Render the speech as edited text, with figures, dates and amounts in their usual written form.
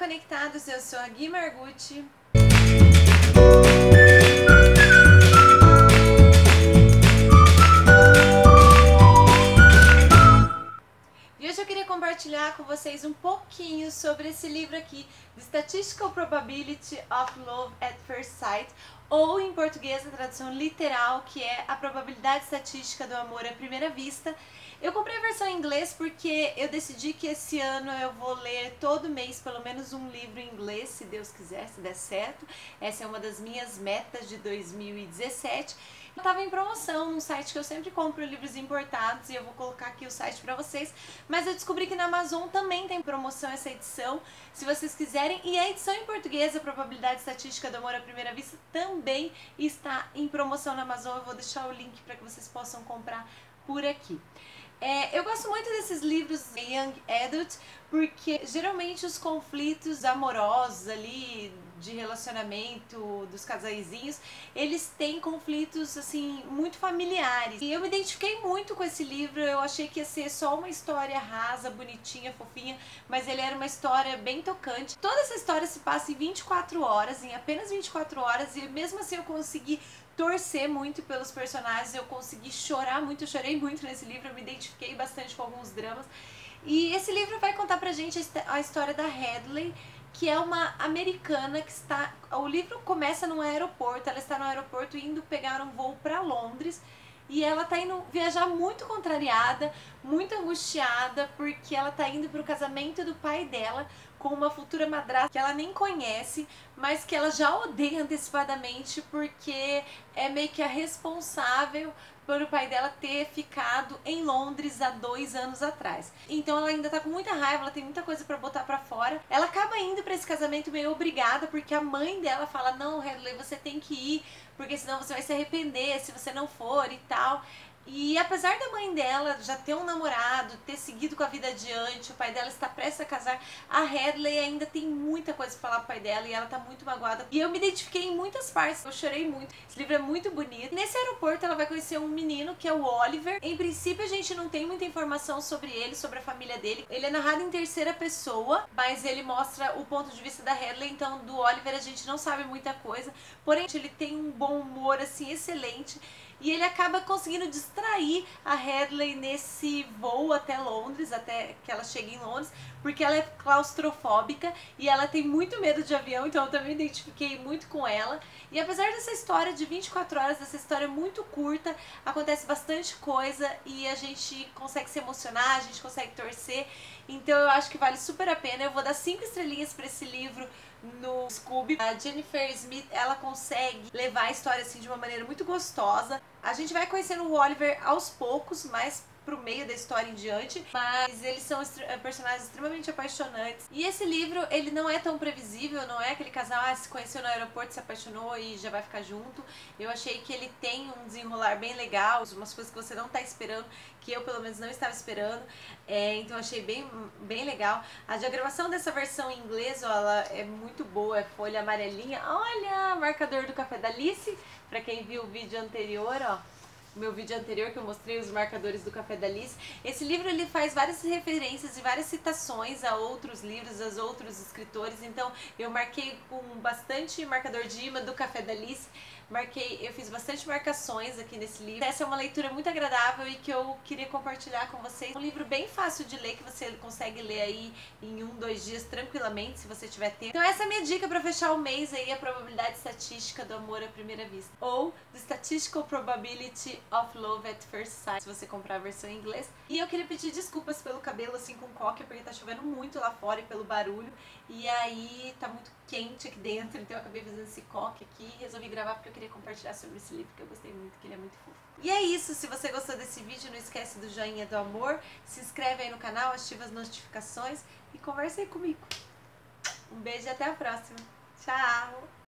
Conectados, eu sou a Gui Margutti. E hoje eu queria compartilhar com vocês um pouquinho sobre esse livro aqui, The Statistical Probability of Love at First Sight, ou em português a tradução literal, que é a probabilidade estatística do amor à primeira vista. Eu comprei a versão em inglês porque eu decidi que esse ano eu vou ler todo mês pelo menos um livro em inglês, se Deus quiser, se der certo. Essa é uma das minhas metas de 2017. Estava em promoção num site que eu sempre compro livros importados e eu vou colocar aqui o site para vocês, mas eu descobri que na Amazon também tem promoção essa edição, se vocês quiserem, e a edição em português, a probabilidade estatística do amor à primeira vista, também está em promoção na Amazon. Eu vou deixar o link para que vocês possam comprar por aqui. Eu gosto muito desses livros Young Adult, porque geralmente os conflitos amorosos ali, de relacionamento dos casaizinhos, eles têm conflitos assim muito familiares. E eu me identifiquei muito com esse livro. Eu achei que ia ser só uma história rasa, bonitinha, fofinha, mas ele era uma história bem tocante. Toda essa história se passa em 24 horas, em apenas 24 horas, e mesmo assim eu consegui torcer muito pelos personagens, eu consegui chorar muito, eu chorei muito nesse livro, eu me identifiquei bastante com alguns dramas. E esse livro vai contar pra gente a história da Hadley, que é uma americana que está... O livro começa num aeroporto, ela está no aeroporto indo pegar um voo para Londres, e ela está indo viajar muito contrariada, muito angustiada, porque ela está indo para o casamento do pai dela com uma futura madrasta que ela nem conhece, mas que ela já odeia antecipadamente, porque é meio que a responsável por o pai dela ter ficado em Londres há 2 anos atrás. Então ela ainda tá com muita raiva, ela tem muita coisa pra botar pra fora. Ela acaba indo pra esse casamento meio obrigada, porque a mãe dela fala: não, Hadley, você tem que ir, porque senão você vai se arrepender se você não for e tal. E apesar da mãe dela já ter um namorado, ter seguido com a vida adiante, o pai dela está prestes a casar, a Hadley ainda tem muita coisa pra falar pro pai dela e ela tá muito magoada. E eu me identifiquei em muitas partes, eu chorei muito. Esse livro é muito bonito. Nesse aeroporto ela vai conhecer um menino que é o Oliver. Em princípio a gente não tem muita informação sobre ele, sobre a família dele. Ele é narrado em terceira pessoa, mas ele mostra o ponto de vista da Hadley, então do Oliver a gente não sabe muita coisa. Porém, ele tem um bom humor assim excelente. E ele acaba conseguindo distrair a Hadley nesse voo até Londres, até que ela chegue em Londres, porque ela é claustrofóbica e ela tem muito medo de avião, então eu também me identifiquei muito com ela. E apesar dessa história de 24 horas, dessa história muito curta, acontece bastante coisa e a gente consegue se emocionar, a gente consegue torcer. Então eu acho que vale super a pena. Eu vou dar 5 estrelinhas para esse livro no Scooby. A Jennifer Smith, ela consegue levar a história assim de uma maneira muito gostosa. A gente vai conhecendo o Oliver aos poucos, mas pro meio da história em diante, mas eles são personagens extremamente apaixonantes. E esse livro, ele não é tão previsível, não é aquele casal se conheceu no aeroporto, se apaixonou e já vai ficar junto. Eu achei que ele tem um desenrolar bem legal, umas coisas que você não tá esperando, que eu pelo menos não estava esperando, então achei bem legal. A diagramação dessa versão em inglês, ó, ela é muito boa, é folha amarelinha. Olha, marcador do Café da Alice, pra quem viu o vídeo anterior, ó. O meu vídeo anterior que eu mostrei os marcadores do Café da Alice. Esse livro ele faz várias referências e várias citações a outros livros, a outros escritores, então eu marquei com bastante marcador de imã do Café da Alice. Eu fiz bastante marcações aqui nesse livro. Essa é uma leitura muito agradável e que eu queria compartilhar com vocês. Um livro bem fácil de ler, que você consegue ler aí em 1, 2 dias tranquilamente, se você tiver tempo. Então essa é a minha dica para fechar o mês aí, a probabilidade estatística do amor à primeira vista. Ou The Statistical Probability of Love at First Sight, se você comprar a versão em inglês. E eu queria pedir desculpas pelo cabelo assim com coque, porque tá chovendo muito lá fora e pelo barulho. E aí tá muito quente aqui dentro, então eu acabei fazendo esse coque aqui e resolvi gravar porque eu queria compartilhar sobre esse livro, que eu gostei muito, que ele é muito fofo. E é isso, se você gostou desse vídeo, não esquece do joinha do amor, se inscreve aí no canal, ativa as notificações e conversa aí comigo. Um beijo e até a próxima. Tchau!